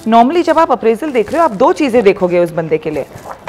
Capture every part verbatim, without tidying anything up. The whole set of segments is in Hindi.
नॉर्मली जब आप अप्रेजल देख रहे हो आप दो चीज़ें देखोगे उस बंदे के लिए,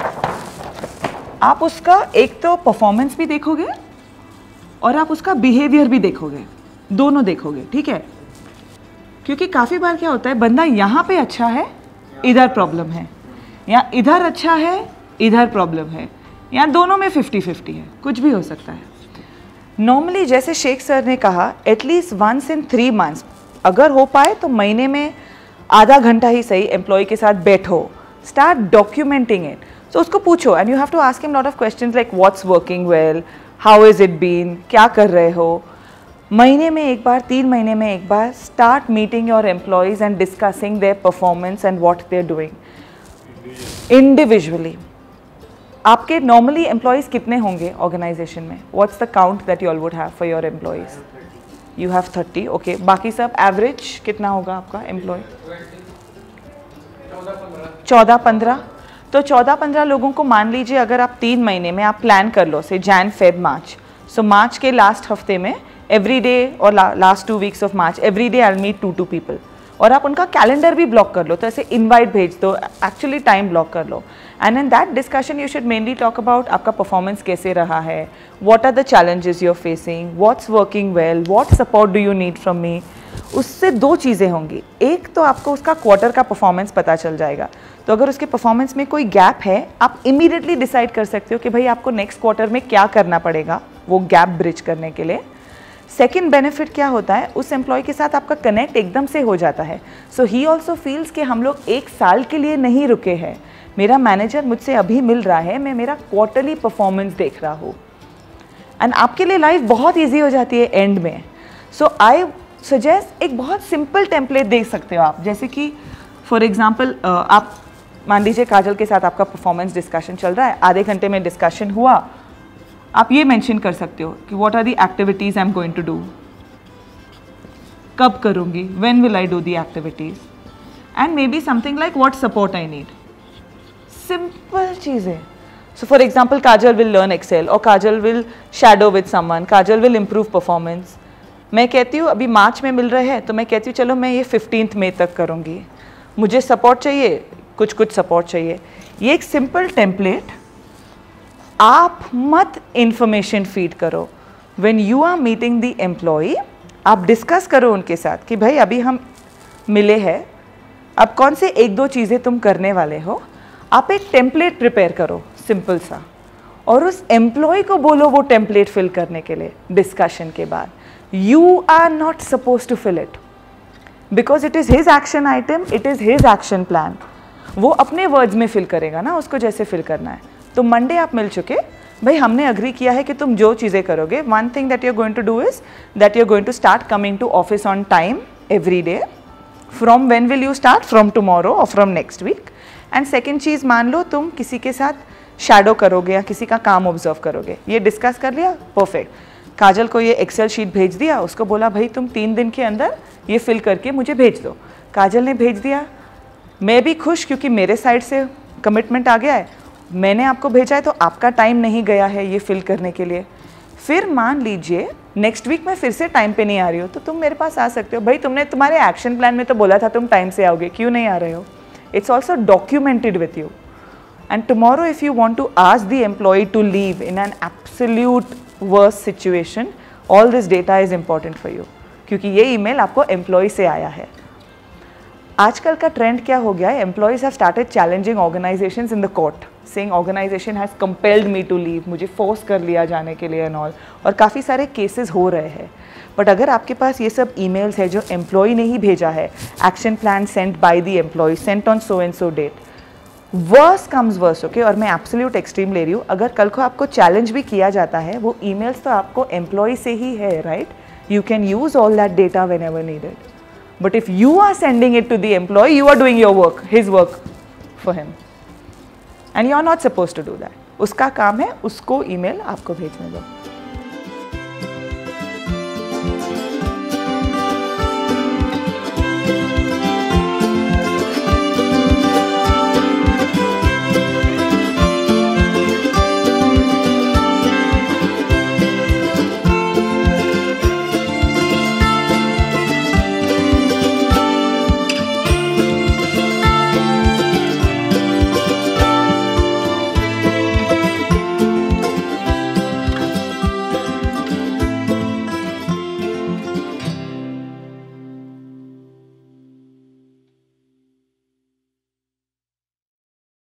आप उसका एक तो परफॉर्मेंस भी देखोगे और आप उसका बिहेवियर भी देखोगे, दोनों देखोगे, ठीक है। क्योंकि काफ़ी बार क्या होता है, बंदा यहाँ पे अच्छा है, इधर प्रॉब्लम है, या इधर अच्छा है, इधर प्रॉब्लम है, या दोनों में फिफ्टी फिफ्टी है, कुछ भी हो सकता है। नॉर्मली जैसे शेख सर ने कहा, at least once in three months, अगर हो पाए तो महीने में आधा घंटा ही सही एम्प्लॉय के साथ बैठो, स्टार्ट डॉक्यूमेंटिंग इट। सो उसको पूछो and you have to ask him lot of questions like what's working well, how is it been, क्या कर रहे हो। महीने में एक बार, तीन महीने में एक बार start meeting your employees and discussing their performance and what they are doing individually. आपके नॉर्मली एम्प्लॉयज़ कितने होंगे ऑर्गेनाइजेशन में? What's the count that you all would have for your employees? You have thirty, okay. बाकी सब एवरेज कितना होगा आपका एम्प्लॉय? चौदह पंद्रह। तो चौदह पंद्रह लोगों को मान लीजिए, अगर आप तीन महीने में आप प्लान कर लो, से जैन फेब मार्च, सो मार्च के लास्ट हफ्ते में एवरी डे और last two weeks of March every day I will meet two two people, और आप उनका कैलेंडर भी ब्लॉक कर लो, तो ऐसे इनवाइट भेज दो, एक्चुअली टाइम ब्लॉक कर लो। And in that discussion you should mainly talk about आपका परफॉर्मेंस कैसे रहा है, what are the challenges you are facing, what's working well, what support do you need from me. उससे दो चीज़ें होंगी, एक तो आपको उसका क्वार्टर का परफॉर्मेंस पता चल जाएगा, तो अगर उसके परफॉर्मेंस में कोई गैप है आप इमीडिएटली डिसाइड कर सकते हो कि भाई आपको नेक्स्ट क्वार्टर में क्या करना पड़ेगा वो गैप ब्रिज करने के लिए। सेकेंड बेनिफिट क्या होता है, उस एम्प्लॉय के साथ आपका कनेक्ट एकदम से हो जाता है, सो ही ऑल्सो फील्स कि हम लोग एक साल के लिए नहीं रुके हैं, मेरा मैनेजर मुझसे अभी मिल रहा है, मैं मेरा क्वार्टरली परफॉर्मेंस देख रहा हूँ, एंड आपके लिए लाइफ बहुत ईजी हो जाती है एंड में। सो आई सजेस्ट एक बहुत सिंपल टेम्पलेट देख सकते हो आप, जैसे कि फॉर एग्जाम्पल आप मान लीजिए काजल के साथ आपका परफॉर्मेंस डिस्कशन चल रहा है, आधे घंटे में डिस्कशन हुआ, आप ये मेंशन कर सकते हो कि what are the activities I am going to do, कब करूँगी, when will I do the activities, and may be something like what support I need. Simple चीज़ें। So for example Kajal will learn Excel और Kajal will shadow with someone, Kajal will improve performance. मैं कहती हूँ अभी मार्च में मिल रहे हैं, तो मैं कहती हूँ चलो मैं ये फिफ्टींथ मई तक करूँगी, मुझे सपोर्ट चाहिए, कुछ कुछ सपोर्ट चाहिए। ये एक सिंपल टेम्पलेट, आप मत इंफॉर्मेशन फीड करो। When you are meeting the employee, आप डिस्कस करो उनके साथ कि भाई अभी हम मिले हैं, अब कौन से एक दो चीज़ें तुम करने वाले हो, आप एक टेम्पलेट प्रिपेयर करो सिंपल सा, और उस एम्प्लॉय को बोलो वो टेम्पलेट फिल करने के लिए डिस्कशन के बाद। You are not suppose to fill it because it is his action item, it is his action plan, वो अपने वर्ड्स में फिल करेगा ना उसको जैसे फिल करना है। तो मंडे आप मिल चुके, भाई हमने अग्री किया है कि तुम जो चीज़ें करोगे, one thing that you are going to do is that you are going to start coming to office on time every day. From when will you start? From tomorrow और from next week. And second चीज़, मान लो तुम किसी के साथ शैडो करोगे या किसी का काम ऑब्जर्व करोगे, ये डिस्कस कर लिया, परफेक्ट। काजल को ये एक्सेल शीट भेज दिया, उसको बोला भाई तुम तीन दिन के अंदर ये फिल करके मुझे भेज दो। काजल ने भेज दिया, मैं भी खुश क्योंकि मेरे साइड से कमिटमेंट आ गया है, मैंने आपको भेजा है तो आपका टाइम नहीं गया है ये फिल करने के लिए। फिर मान लीजिए नेक्स्ट वीक मैं फिर से टाइम पे नहीं आ रही हो, तो तुम मेरे पास आ सकते हो, भाई तुमने तुम्हारे एक्शन प्लान में तो बोला था तुम टाइम से आओगे, क्यों नहीं आ रहे हो? It's also documented with you. And tomorrow if you want to ask the employee to leave in an absolute worst situation, all this data is important for you, क्योंकि ये ईमेल आपको एम्प्लॉय से आया है। आजकल का ट्रेंड क्या हो गया है, employees have started challenging organizations in the court, saying organization has compelled me to leave, मुझे फोर्स कर लिया जाने के लिए एंड ऑल, और काफ़ी सारे केसेस हो रहे हैं। बट अगर आपके पास ये सब ईमेल्स है जो एम्प्लॉय ने ही भेजा है, action plan sent by the employee, sent on so and so date, worse comes worse, okay, और मैं एब्सोल्यूट एक्सट्रीम ले रही हूँ, अगर कल को आपको चैलेंज भी किया जाता है, वो ईमेल्स तो आपको एम्प्लॉय से ही है, right? You can use all that data whenever needed, but if you are sending it to the employee, you are doing your work, his work for him, and you are not suppose to do that. उसका काम है उसको ईमेल आपको भेजने दो।